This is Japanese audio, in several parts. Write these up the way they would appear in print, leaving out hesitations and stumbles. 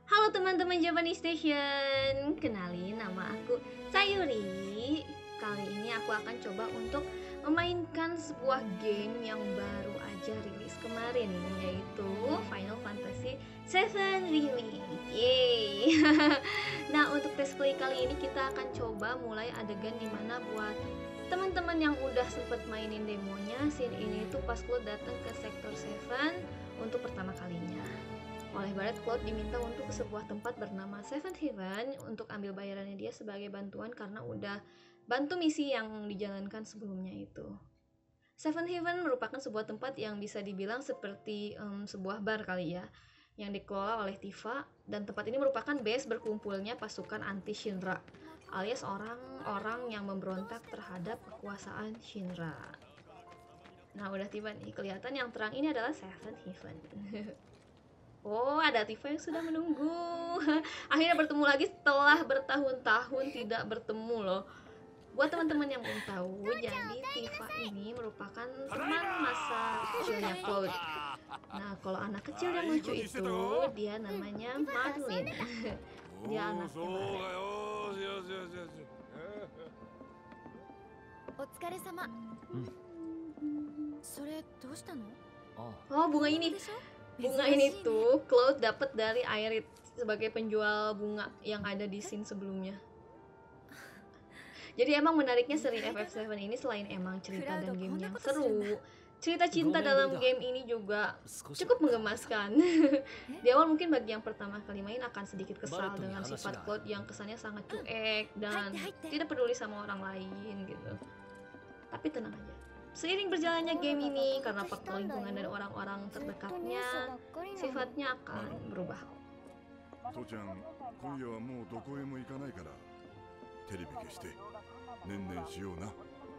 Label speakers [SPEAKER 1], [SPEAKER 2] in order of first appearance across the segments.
[SPEAKER 1] Halo teman-teman Japanese Station, kenalin nama aku Sayuri. Kali ini aku akan coba untuk memainkan sebuah game yang baru aja rilis kemarin, yaitu Final Fantasy VII Remake. Yeay. Nah, untuk tes play kali ini kita akan coba mulai adegan dimana buat teman-teman yang udah sempet mainin demonya, scene ini tuh pas lo datang ke sektor 7 untuk pertama kalinya. Oleh Barret, Cloud diminta untuk ke sebuah tempat bernama Seven Heaven untuk ambil bayarannya dia sebagai bantuan karena udah bantu misi yang dijalankan sebelumnya itu. Seven Heaven merupakan sebuah tempat yang bisa dibilang seperti sebuah bar kali ya, yang dikelola oleh Tifa, dan tempat ini merupakan base berkumpulnya pasukan anti Shinra, alias orang-orang yang memberontak terhadap kekuasaan Shinra. Nah, udah tiba nih, kelihatan yang terang ini adalah Seven Heaven. Oh, ada Tifa yang sudah menunggu. Akhirnya bertemu lagi setelah bertahun-tahun tidak bertemu loh. Buat teman-teman yang belum tahu, jadi Tifa ini merupakan teman masa kecilnya Cloud. Nah, kalau anak kecil yang lucu itu, dia namanya Marlin. Dia anaknya Barret.
[SPEAKER 2] お疲れ様。それどうしたの？
[SPEAKER 1] Oh, bunga ini. Bunga ini tuh Cloud dapat dari Aerith sebagai penjual bunga yang ada di scene sebelumnya. Jadi emang menariknya seri FF7 ini selain emang cerita dan game yang seru, cerita cinta dalam game ini juga cukup menggemaskan. Di awal mungkin bagi yang pertama kali main akan sedikit kesal dengan sifat Cloud yang kesannya sangat cuek dan tidak peduli sama orang lain gitu. Tapi tenang aja, seiring berjalannya game ini, karena faktor lingkungan dan orang-orang terdekatnya, sifatnya akan berubah.
[SPEAKER 3] 父ちゃん、今夜はもうどこへも行かないから、テレビ消して、ねんねんしような。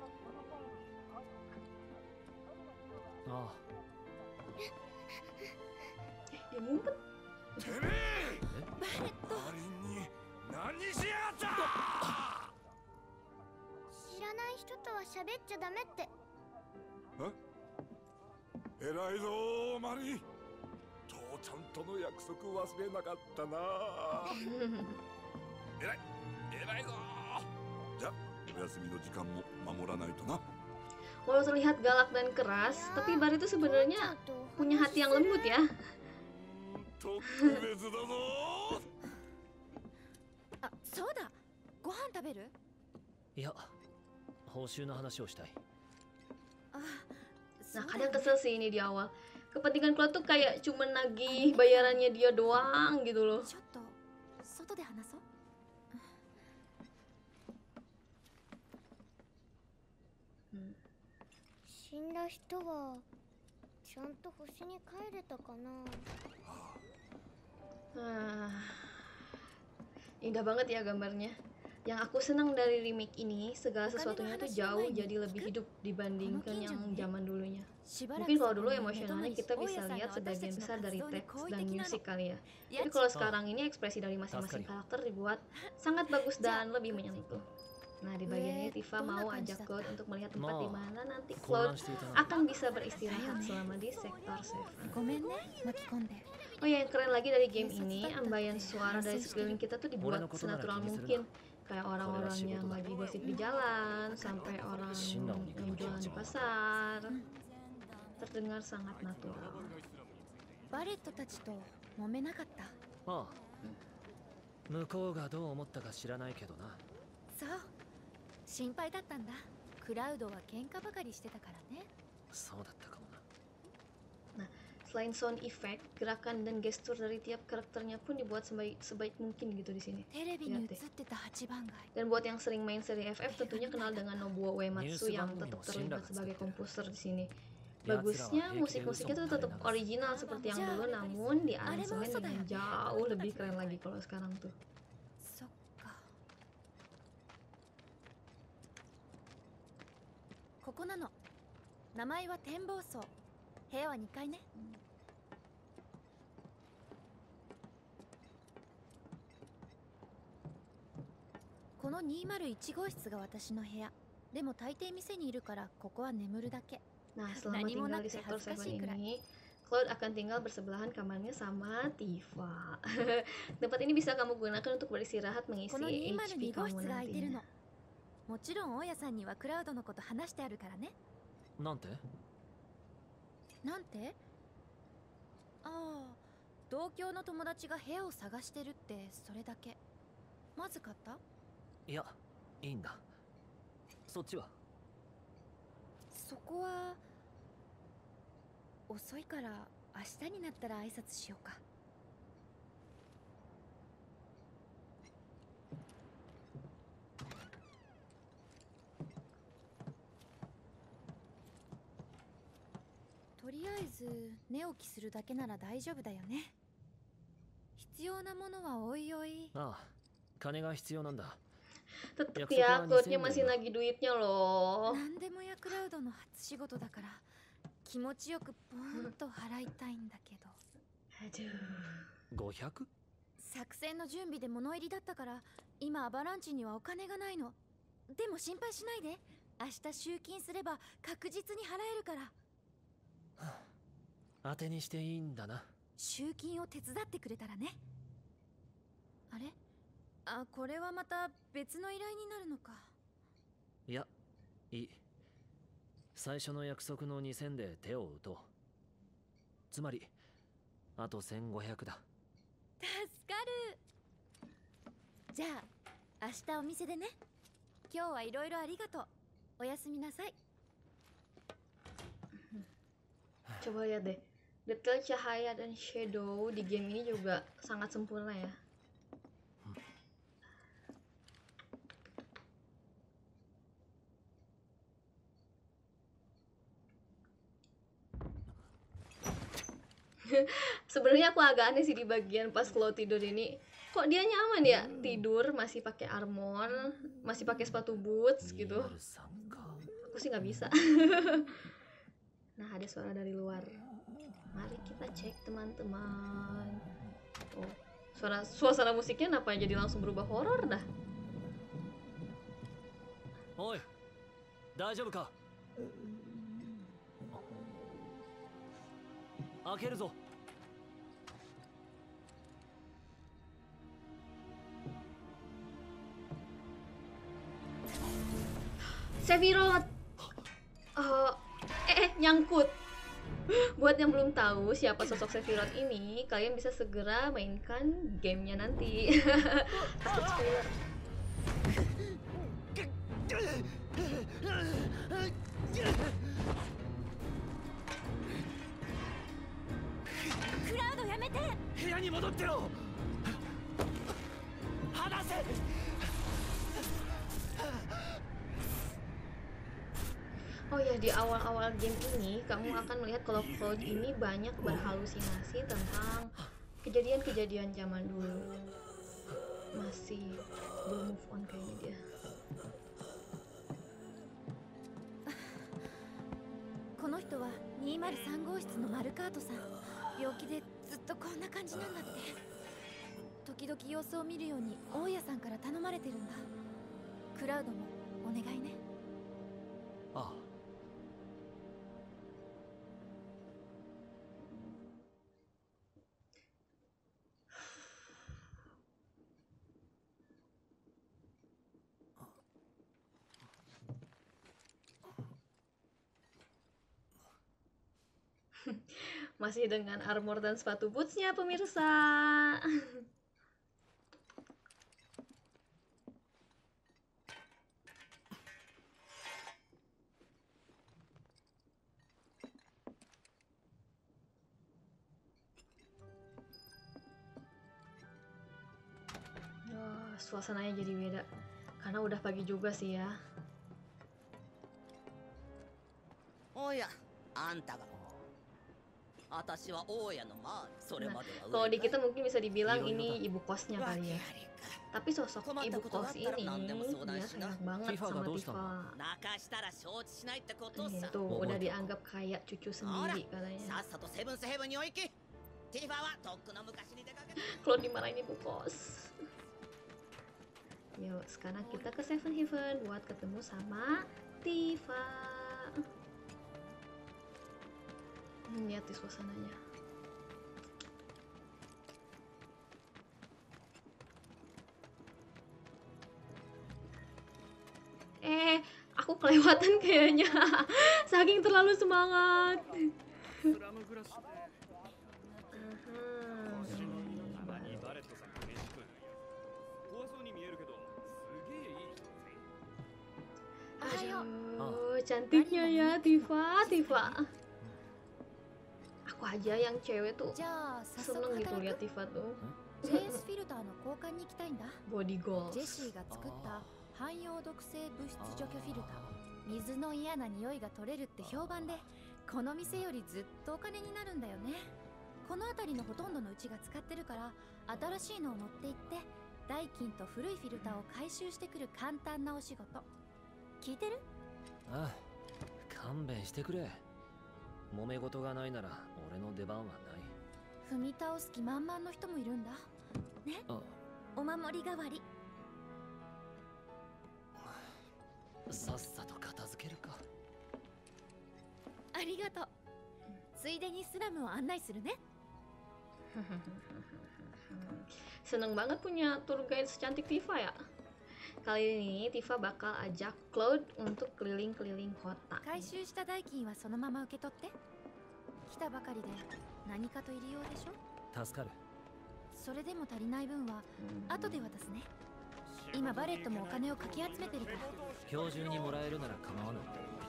[SPEAKER 3] ああ。
[SPEAKER 1] Dia ngumpet.
[SPEAKER 3] てめえ！マリンに何しやがった！
[SPEAKER 2] 知らない人とは喋っちゃダメって。
[SPEAKER 3] 偉いぞマリン。父ちゃんとの約束忘れなかったな。偉いぞ。じゃあお休みの時間も守らないとな。
[SPEAKER 1] Walau terlihat galak dan keras, tapi Barret itu sebenarnya punya hati yang lembut ya.
[SPEAKER 3] 特別だぞ。
[SPEAKER 2] あ、そうだ。ご飯食べる？
[SPEAKER 4] いや、報酬の話をしたい。
[SPEAKER 1] Nah, kadang kesel sih ini di awal. Kepentingan Cloud tuh kayak cuma nagih bayarannya dia doang gitu loh.
[SPEAKER 2] ちょっと外で話そう。死んだ人はちゃんと星に帰れたかな。
[SPEAKER 1] Indah banget ya gambarnya. Yang aku senang dari remake ini, segala sesuatunya tuh jauh jadi lebih hidup dibandingkan yang zaman dulunya. Mungkin kalau dulu emosionalnya kita bisa lihat sebagian besar dari teks dan musik kali ya. Tapi kalau sekarang ini ekspresi dari masing-masing karakter dibuat sangat bagus dan lebih menyentuh. Nah, di bagian ini Tifa mau ajak Cloud untuk melihat tempat di mana nanti Cloud akan bisa beristirahat selama di sektor 7.
[SPEAKER 2] ごめんね、巻き込んで。
[SPEAKER 1] Oh ya, yang keren lagi dari game ini, ambayan suara dari sekeliling kita tuh dibuat senatural mungkin. Kayak orang-orang yang lagi gosip di jalan, sampai orang yang jualan di pasar. Terdengar sangat natural.
[SPEAKER 2] バレットたちと揉めなかった？
[SPEAKER 4] ああ。向こうがどう思ったか知らないけどな。
[SPEAKER 2] そう。心配だったんだ。クラウドは喧嘩ばかりしてたからね。
[SPEAKER 4] そうだったかもな。
[SPEAKER 1] Selain sound effect, gerakan dan gestur dari tiap karakternya pun dibuat sebaik mungkin gitu di sini.
[SPEAKER 2] テレビに映ってた8番街。
[SPEAKER 1] Dan buat yang sering main seri FF tentunya kenal dengan Nobuo Uematsu yang tetap terlibat sebagai komposer di sini. Bagusnya musik-musiknya tuh tetap original seperti yang dulu, namun di aransemen dengan jauh lebih keren lagi kalau sekarang tuh.
[SPEAKER 2] そっか。ここなの。名前は展望層。部屋は2階ね。この201号室が私の部屋。でも大抵店にいるからここは眠るだけ。
[SPEAKER 1] Nah, selama tinggal di sektor 7 ini, Cloud akan tinggal bersebelahan kamarnya sama Tifa. Tempat ini bisa kamu gunakan untuk beristirahat mengisi
[SPEAKER 2] この
[SPEAKER 1] HP
[SPEAKER 2] 202号
[SPEAKER 1] kamu
[SPEAKER 2] 室が空いてるの
[SPEAKER 1] nantinya.
[SPEAKER 2] もちろん大家さんにはクラウドのこと話してあるからね
[SPEAKER 4] なんて
[SPEAKER 2] なんてああ同郷の友達が部屋を探してるってそれだけまずかった？
[SPEAKER 4] いや、いいんだ。そっちは
[SPEAKER 2] そこは遅いから明日になったら挨拶しようかとりあえず寝起きするだけなら大丈夫だよね必要なものはおいおい
[SPEAKER 4] ああ、金が必要なんだ。
[SPEAKER 1] Tetep
[SPEAKER 4] Yaksuka
[SPEAKER 1] ya,
[SPEAKER 4] wa
[SPEAKER 1] Cloudnya
[SPEAKER 4] 2000
[SPEAKER 1] masih
[SPEAKER 4] yen.
[SPEAKER 1] nagih duitnya loh.
[SPEAKER 2] 何でもやクラウドの初仕事だから気持ちよくポーンと払いたいんだけど
[SPEAKER 1] Aduh.
[SPEAKER 4] 500?
[SPEAKER 2] 作戦の準備で物入りだったから今アバランチにはお金がないのでも心配しないで明日集金すれば確実に払えるから
[SPEAKER 4] 当てにしていいんだな。
[SPEAKER 2] 集金を手伝ってくれたらねあれあこれはまた別の依頼になるのか
[SPEAKER 4] いや、いい。最初の約束の2000で手を打とう。つまりあと1500だ。
[SPEAKER 2] 助かるじゃあ明日お店でね今日はいろいろありがとうおやすみなさい
[SPEAKER 1] Coba lihat deh. Detail cahaya dan shadow di game ini juga sangat sempurna ya. Sebenarnya aku agak aneh sih di bagian pas Cloud tidur ini. Kok dia nyaman ya tidur masih pakai armor, masih pakai sepatu boots gitu.
[SPEAKER 4] 203か。
[SPEAKER 1] Aku sih nggak bisa. Nah, ada suara dari luar. Mari kita cek teman-teman. Oh, suasana musiknya kenapa jadi langsung berubah horor dah?
[SPEAKER 4] おい、大丈夫か。開けるぞ。
[SPEAKER 1] Sephiroth. Nyangkut. Buat yang belum tahu siapa sosok Sephiroth ini, kalian bisa segera mainkan gamenya nanti. Takut spoiler.
[SPEAKER 2] クラウドやめて
[SPEAKER 4] 部屋に戻ってろ。離せ。
[SPEAKER 1] Oh ya, di awal-awal game ini kamu akan melihat kalau Cloud ini banyak berhalusinasi tentang kejadian-kejadian zaman dulu. Masih belum move on kayaknya dia.
[SPEAKER 2] この人は203号室のマルカートさん病気でずっとこんな感じなんだって時々様子を見るように大家さんから頼まれてるんだクラウドもお願いね
[SPEAKER 4] ああ。
[SPEAKER 1] Masih dengan armor dan sepatu bootsnya pemirsa. Wah, suasananya jadi beda karena udah pagi juga sih ya.
[SPEAKER 5] おや、あんたが。私は大家のマーそれまでは
[SPEAKER 1] Kalau di kita mungkin bisa dibilang
[SPEAKER 4] Iya,
[SPEAKER 1] ini
[SPEAKER 4] iya,
[SPEAKER 1] ibu kosnya
[SPEAKER 5] わけあ
[SPEAKER 1] kali
[SPEAKER 5] り
[SPEAKER 1] ya.
[SPEAKER 5] か。
[SPEAKER 1] Tapi sosok ibu kos ini dia sayang banget
[SPEAKER 4] Tifa
[SPEAKER 1] sama
[SPEAKER 4] nggak dosa,
[SPEAKER 1] Tifa.
[SPEAKER 5] 泣かしたら承知しないってことさ。
[SPEAKER 1] Tuh
[SPEAKER 4] Oh,
[SPEAKER 1] udah
[SPEAKER 4] oh.
[SPEAKER 1] dianggap kayak cucu sendiri katanya.
[SPEAKER 5] さっさとセブンスヘブンにお行き。ティファはとっくの昔に出かけた。
[SPEAKER 1] Kalau dimarahin ibu kos. Yuk, sekarang kita ke Seven Heaven buat ketemu sama Tifa. Lihat di suasananya. Aku kelewatan kayaknya. Saking terlalu semangat.
[SPEAKER 6] スラム暮らしで
[SPEAKER 1] Aha.
[SPEAKER 6] たまにバレットさんと飯食う。怖そうに見えるけどすげえいい人だぜ。
[SPEAKER 1] Aduh, cantiknya ya Tifa. Aku aja yang cewek tuh
[SPEAKER 2] じゃあ早速
[SPEAKER 1] seneng gitu
[SPEAKER 2] 働
[SPEAKER 1] lihat
[SPEAKER 2] く
[SPEAKER 1] Tifa tuh.
[SPEAKER 2] JS フィルターの交換に行きたいんだ。
[SPEAKER 1] Body goals.
[SPEAKER 2] ジェシーが作った汎用毒性物質除去フィルター。水の嫌な匂いが取れるって評判で、この店よりずっとお金になるんだよね。この辺りのほとんどのうちが使ってるから、新しいのを持って行って代金と古いフィルターを回収してくる簡単なお仕事。聞いてる？
[SPEAKER 4] ああ、勘弁してくれ。揉め事がないなら俺の出番はない。
[SPEAKER 2] 踏み倒す気満々の人もいるんだね。
[SPEAKER 4] あ、
[SPEAKER 2] お守り代わり。
[SPEAKER 4] さっさと片付けるか。
[SPEAKER 2] ありがとう。ついでにスラムを案内するね。
[SPEAKER 1] Seneng banget punya tour guide secantik Tifa ya. Kali ini Tifa bakal ajak Cloud untuk keliling-keliling kota.
[SPEAKER 2] 回収した代金はそのまま受け取って。来たばかりで何かと入り用でしょ。
[SPEAKER 4] 助かる。
[SPEAKER 2] それでも足りない分は後で渡すね。今バレットもお金をかき集めてるから。
[SPEAKER 4] 今日中にもらえるなら構わない。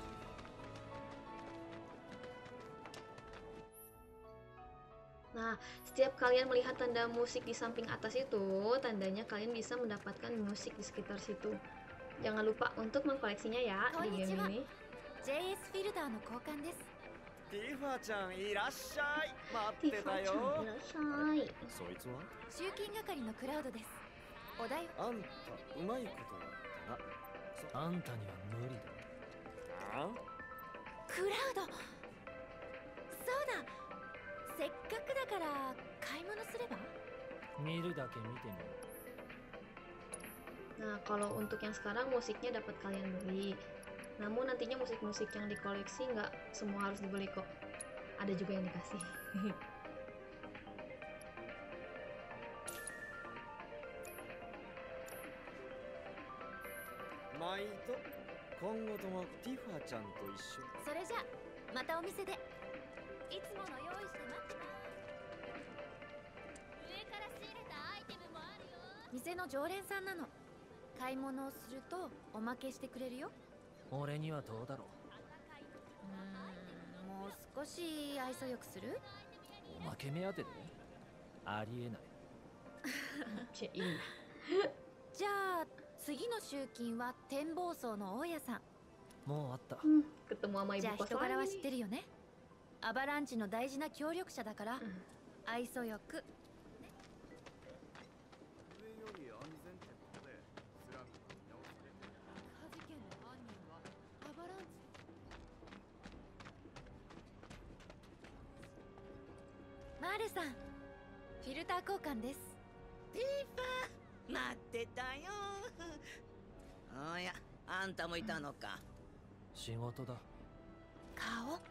[SPEAKER 1] Nah, setiap kalian melihat tanda musik di samping atas itu, tandanya kalian bisa mendapatkan musik di sekitar situ. Jangan lupa untuk mengkoleksinya ya di game ini.
[SPEAKER 2] JS フィルターの交換です。
[SPEAKER 6] ティファちゃんいらっしゃい。待って
[SPEAKER 1] Tifa
[SPEAKER 6] た
[SPEAKER 1] ちゃんい
[SPEAKER 6] よ。
[SPEAKER 1] らっしゃい。
[SPEAKER 6] そいつは？
[SPEAKER 2] 集金係のクラウドです。お題は
[SPEAKER 6] あんたうまいことやったな。
[SPEAKER 4] あんたには無理だ。
[SPEAKER 6] あ？
[SPEAKER 2] クラウド。そうだ。せっかくだから買い物すれば。
[SPEAKER 4] 見るだけ見てみる。
[SPEAKER 1] Nah, kalau untuk yang sekarang musiknya dapat kalian beli. Namun nantinya musik-musik yang dikoleksi nggak semua harus dibeli kok. Ada juga yang dikasih.
[SPEAKER 6] 毎度今後ともティファちゃんと一緒に。
[SPEAKER 2] それじゃまたお店で。いつもの用意して待ってます。上から仕入れたアイテムもあるよ。店の常連さんなの。買い物をするとおまけしてくれるよ。
[SPEAKER 4] 俺にはどうだろ
[SPEAKER 2] もう少し愛想よくする？
[SPEAKER 4] う。おまけ目当てでありえない。
[SPEAKER 1] Cih.
[SPEAKER 2] じゃあ次の集金は展望層の大家さん。
[SPEAKER 4] もうあった。
[SPEAKER 1] Ketemu sama
[SPEAKER 2] じゃあ
[SPEAKER 1] ibu kos
[SPEAKER 2] 人柄は知っ
[SPEAKER 1] lagi.
[SPEAKER 2] てるよね。アバランチの大事な協力者だから、愛想よく。
[SPEAKER 6] 上より安全ってことでスラムが見直されてる。
[SPEAKER 2] 爆破事件の犯人はアバランチ。マーレさん、フィルター交換です。
[SPEAKER 5] ティファ待ってたよ。おや、あんたもいたのか。
[SPEAKER 4] 仕事だ。
[SPEAKER 2] 顔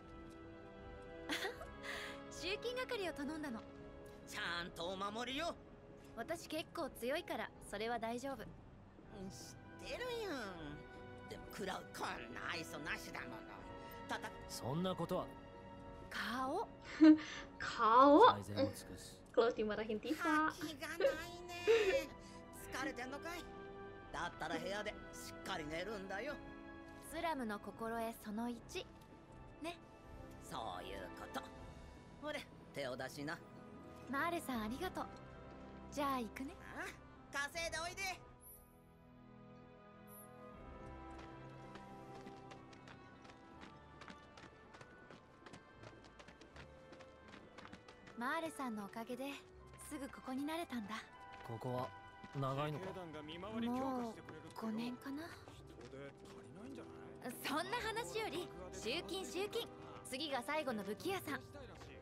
[SPEAKER 2] 集金係を頼んだの。
[SPEAKER 5] ちゃんとお守りよ。
[SPEAKER 2] 私結構強いからそれは大丈夫。
[SPEAKER 5] 知ってるよ。でも食らうこんな愛想なしだもの。たた
[SPEAKER 4] そんなことは。
[SPEAKER 2] 顔
[SPEAKER 1] Kau
[SPEAKER 4] 最善を尽くす。
[SPEAKER 1] Close dimarahin Tifa.
[SPEAKER 5] 気がないね。疲れてんのかい？だったら部屋でしっかり寝るんだよ。
[SPEAKER 2] スラムの心得その1ね。
[SPEAKER 5] そういうこと。ほれ、手を出しな。
[SPEAKER 2] マーレさんありがとう。じゃあ行くね。
[SPEAKER 5] ああ、稼いでおいで。
[SPEAKER 2] マーレさんのおかげですぐここに慣れたんだ。
[SPEAKER 4] ここは長いのか。
[SPEAKER 6] 警団が見回り強化してくれるってよ。
[SPEAKER 2] 5年かな。
[SPEAKER 6] 人手足りないんじゃない？
[SPEAKER 2] そんな話より集金集金。次が最後の武器屋さん。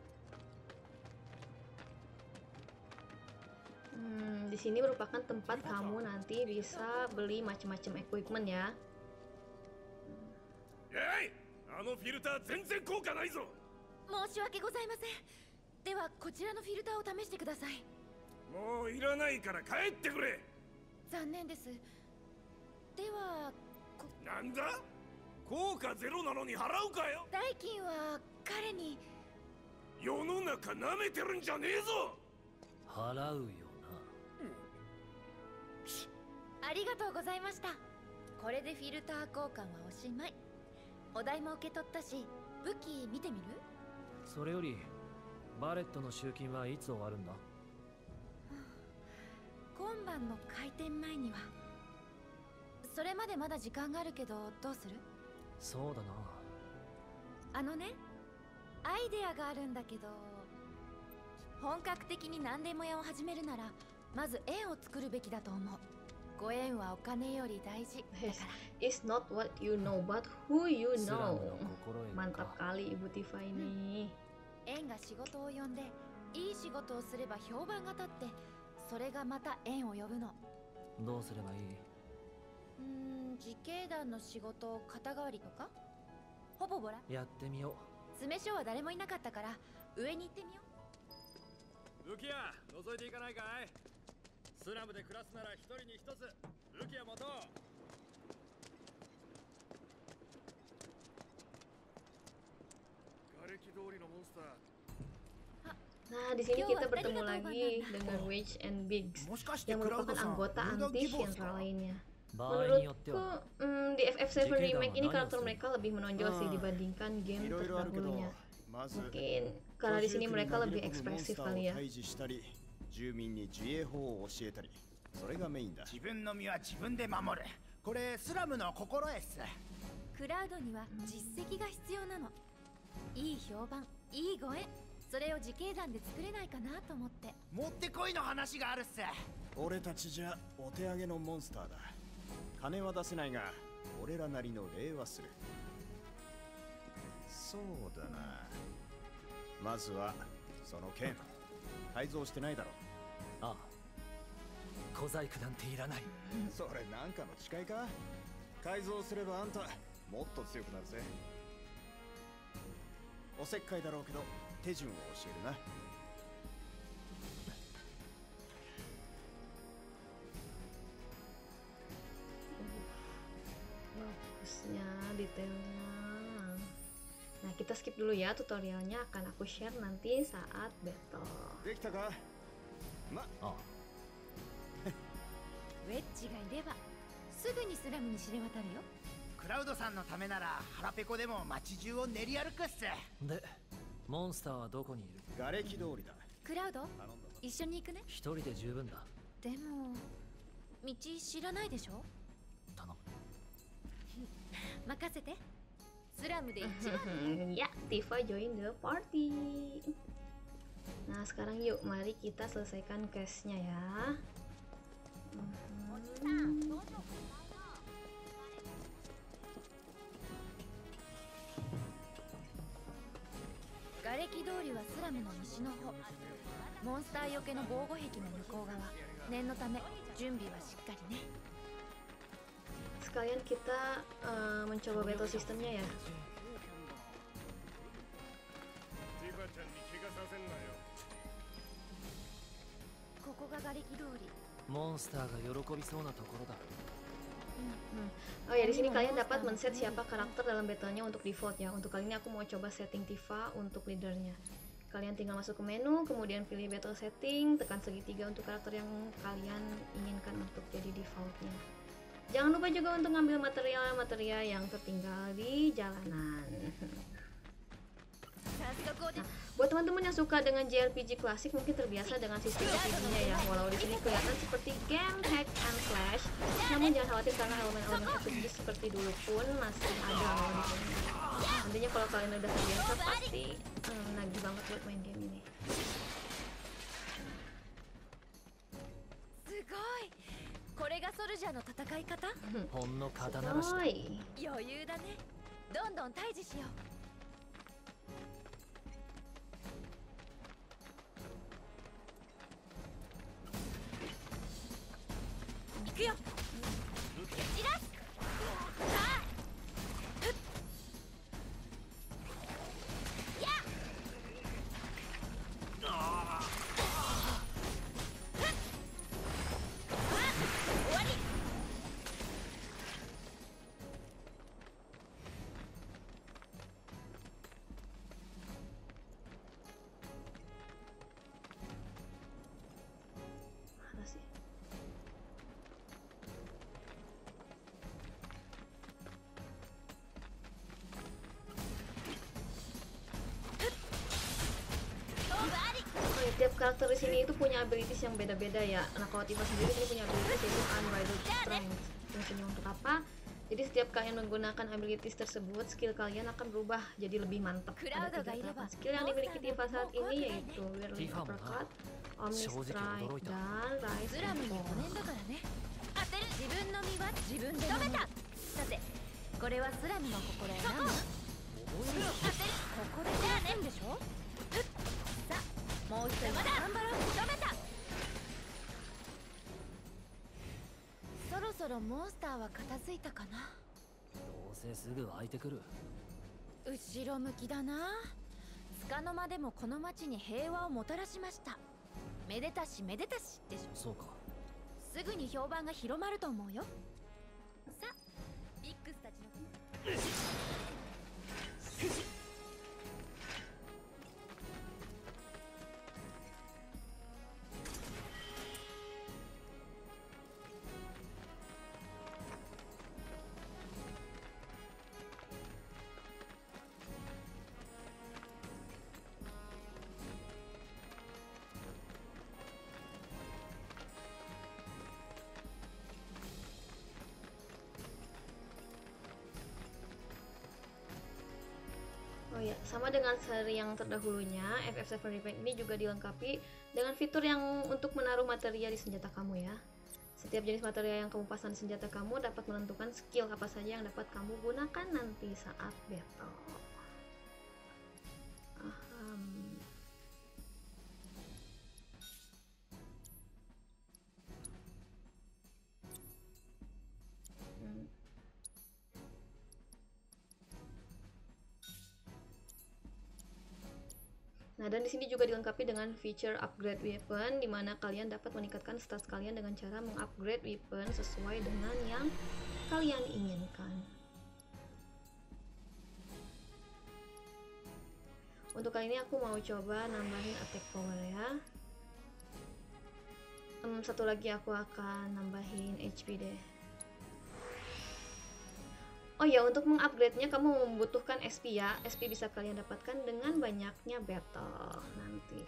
[SPEAKER 1] Di sini merupakan tempat kamu nanti bisa beli macam-macam equipment ya.
[SPEAKER 3] えい、あのフィルター全然効果ないぞ。
[SPEAKER 2] 申し訳ございません。ではこちらのフィルターを試してください。
[SPEAKER 7] もういらないから帰ってくれ。
[SPEAKER 2] 残念です。では
[SPEAKER 7] なんだ、効果ゼロなのに払うかよ。
[SPEAKER 2] 代金は彼に。
[SPEAKER 7] 世の中なめてるんじゃねえぞ。
[SPEAKER 4] 払うよ
[SPEAKER 2] ありがとうございました。これでフィルター交換はおしまい。お代も受け取ったし、武器見てみる？
[SPEAKER 4] な。それよりバレットの集金はいつ終わるんだ？
[SPEAKER 2] 今晩の開店前には。それまでまだ時間があるけど、どうする？
[SPEAKER 4] そうだな。
[SPEAKER 2] あのね、アイデアがあるんだけど、本格的に何でも屋を始めるならまず円を作るべきだと思う。ご縁はお金より大事だから。
[SPEAKER 1] It's not what you know but who you
[SPEAKER 4] スラ
[SPEAKER 1] know.
[SPEAKER 4] ムの心得
[SPEAKER 1] Mantap
[SPEAKER 4] か。
[SPEAKER 1] kali Ibu Tifa ini.
[SPEAKER 2] 縁が仕事を呼んで、いい仕事をすれば評判が立って、それがまた縁を呼ぶの。
[SPEAKER 4] どうすればいい？
[SPEAKER 2] 自警団の仕事を肩代わりとか。ほぼボラ。
[SPEAKER 4] やってみよ
[SPEAKER 2] 詰め所は誰もいなかったから上に行ってみよう。
[SPEAKER 6] ルキア覗いていかないかい。スラムで暮らすなら一人に一つルキア持とう。
[SPEAKER 7] 瓦礫通りのモンスター。
[SPEAKER 1] Nah, di sini kita bertemu lagi dengan Wedge and Biggs yang merupakan anggota anti-Shinra lainnya.
[SPEAKER 4] う。場合によっては
[SPEAKER 1] Menurutku, di FF7 Remake ini karakter mereka lebih menonjol sih dibandingkan game terdahulunya. Mungkin karena di sini mereka lebih ekspresif kali ya.
[SPEAKER 8] 住民に自衛法を教えたり、それがメインだ。
[SPEAKER 9] 自分の身は自分で守る。これスラムの心得っす。
[SPEAKER 2] クラウドには実績が必要なの。いい評判、いいご縁、それを自警団で作れないかなと思って。
[SPEAKER 9] もってこいの話があるっす。
[SPEAKER 8] 俺たちじゃお手上げのモンスターだ。金は出せないが、俺らなりの礼はする。そうだな。まずはその剣、改造してないだろう。
[SPEAKER 4] ああ、小細工なんていらない。
[SPEAKER 8] それなんかの誓いか？改造すればあんたもっと強くなるぜ。おせっかいだろうけど手順を教えるな。
[SPEAKER 1] Bagusnya, detailnya. Nah, kita skip dulu ya, tutorialnya akan aku share nanti saat battle.
[SPEAKER 8] できたか？
[SPEAKER 4] ああ、
[SPEAKER 2] ウェッジがいればすぐにスラムに知れ渡るよ。
[SPEAKER 9] クラウドさんのためなら腹ペコでも街中を練り歩くっす。
[SPEAKER 4] でモンスターはどこにいる？
[SPEAKER 8] 瓦礫通りだ。
[SPEAKER 2] クラウド、一緒に行くね。
[SPEAKER 4] 一人で十分だ。
[SPEAKER 2] でも道知らないでしょ。
[SPEAKER 4] 頼む。
[SPEAKER 2] 任せて。スラムで一番。
[SPEAKER 1] Ya, Tifa join the party. Nah, sekarang yuk, mari kita selesaikan quest-nya ya.
[SPEAKER 2] Gareki通りはスラムの西の方。モンスターよけの防護壁の向こう側。念のため準備はしっかりね。
[SPEAKER 1] Sekalian kita mencoba battle sistemnya ya.
[SPEAKER 7] ティファちゃんに怪我させんなよ。
[SPEAKER 2] ここが瓦礫通り。
[SPEAKER 4] モンスターが喜びそうなところだ。
[SPEAKER 1] Oh ya, di sini kalian dapat men-set siapa karakter dalam battle-nya untuk default ya. Untuk kali ini aku mau coba setting Tifa untuk leadernya. Kalian tinggal masuk ke menu, kemudian pilih battle setting, tekan segitiga untuk karakter yang kalian inginkan untuk jadi defaultnya. Jangan lupa juga untuk ngambil material-material yang tertinggal di jalanan. Nah, buat teman-teman yang suka dengan JRPG klasik mungkin terbiasa dengan sistem RPG-nya ya. Walau di sini kelihatan seperti game hack and slash, namun jangan khawatir karena elemen-elemen RPG seperti dulu pun masih ada loh di sini. Nantinya kalau kalian udah terbiasa pasti nagih banget buat main game ini.
[SPEAKER 2] すごい。これがソルジャーの戦い方？
[SPEAKER 4] ほんの肩慣らしだ。
[SPEAKER 2] 余裕だね。どんどん退治しよう。行くよ。蹴散らす。さあ。やっ。
[SPEAKER 1] karakter di sini itu punya abilities yang beda-beda ya. Nah, kalau Tifa sendiri ini punya abilities yaitu Unbridled Strength. Fungsinya untuk apa? Jadi setiap kalian menggunakan abilities tersebut, skill kalian akan berubah jadi lebih mantap. Ada 3 tahapan skill yang dimiliki Tifa saat ini yaitu Whirling Uppercut, Omnistrike, dan Rise
[SPEAKER 2] ズラム
[SPEAKER 1] and
[SPEAKER 2] に5
[SPEAKER 1] Fall.
[SPEAKER 2] 年だからね。自分の身は自分で守る。さて、これはスラムの心得なんだ。ここでやるんでしょ。さあ、もう一人頑張ろう。そろそろモンスターは片付いたかな。
[SPEAKER 4] どうせすぐ湧いてくる。
[SPEAKER 2] 後ろ向きだな。束の間でもこの町に平和をもたらしました。めでたしめでたしでしょ。
[SPEAKER 4] そうか。
[SPEAKER 2] すぐに評判が広まると思うよ。さあ、ビックスたちの
[SPEAKER 1] Oh ya, sama dengan seri yang terdahulunya, FF7 Repaint ini juga dilengkapi dengan fitur yang untuk menaruh materia di senjata kamu ya. Setiap jenis materia yang kamu pasang di senjata kamu dapat menentukan skill apa saja yang dapat kamu gunakan nanti saat battle. Nah, dan di sini juga dilengkapi dengan feature upgrade weapon, di mana kalian dapat meningkatkan stats kalian dengan cara mengupgrade weapon sesuai dengan yang kalian inginkan. Untuk kali ini aku mau coba nambahin attack power ya. Satu lagi aku akan nambahin HP deh. Oh ya, untuk mengupgrade-nya kamu membutuhkan SP ya. SP bisa kalian dapatkan dengan banyaknya battle nanti.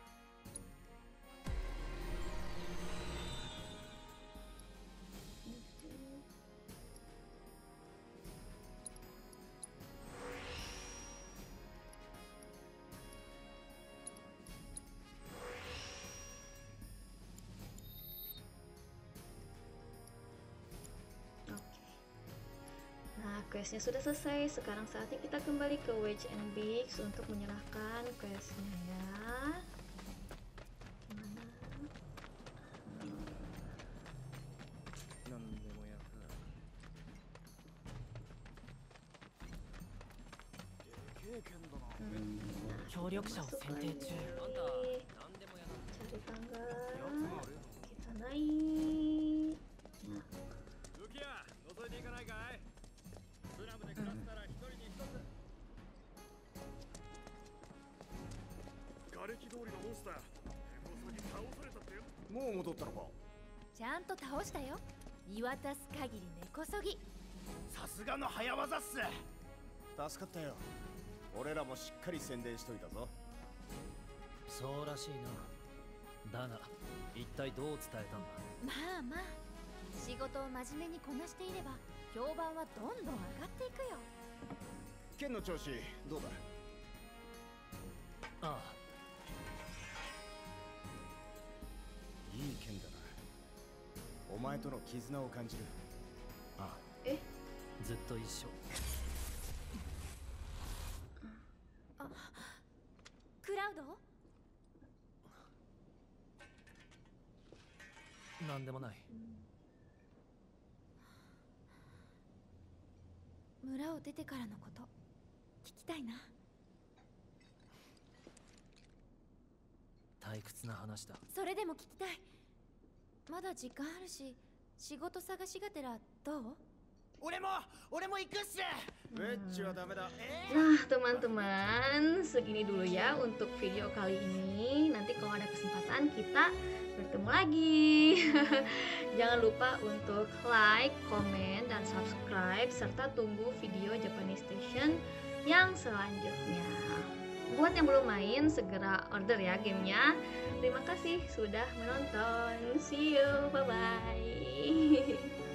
[SPEAKER 1] Questnya sudah selesai, sekarang saatnya kita kembali ke Wedge and Biggs untuk menyerahkan questnya ya. Mana? Cari tangga, kita naik. Nah.
[SPEAKER 8] もう戻ったのか。
[SPEAKER 2] ちゃんと倒したよ。見渡す限り根こそぎ。
[SPEAKER 8] さすがの早業っす。助かったよ。俺らもしっかり宣伝しといたぞ。
[SPEAKER 4] そうらしいな。だが一体どう伝えたんだ。
[SPEAKER 2] まあまあ、仕事を真面目にこなしていれば評判はどんどん上がっていくよ。
[SPEAKER 8] 剣の調子どうだ。
[SPEAKER 4] ああ、
[SPEAKER 8] いい剣だな。お前との絆を感じる。
[SPEAKER 4] ああ、
[SPEAKER 1] え、
[SPEAKER 4] ずっと一緒。
[SPEAKER 2] あ、クラウド？
[SPEAKER 4] なんでもない。
[SPEAKER 2] 村を出てからのこと聞きたいな。
[SPEAKER 4] 退屈な話だ。
[SPEAKER 2] それでも聞きたい。まだ時間あるし、仕事探しがてらどう？
[SPEAKER 9] 俺も行くっす。
[SPEAKER 8] ウェッジはダメだ。
[SPEAKER 1] Nah, teman-teman, segini dulu ya untuk video kali ini. Nanti kalau ada kesempatan kita bertemu lagi. Jangan lupa untuk like, komen, dan subscribe serta tunggu video Japanese Station yang selanjutnya. buat yang belum main segera order ya gamenya. Terima kasih sudah menonton. See you, bye bye.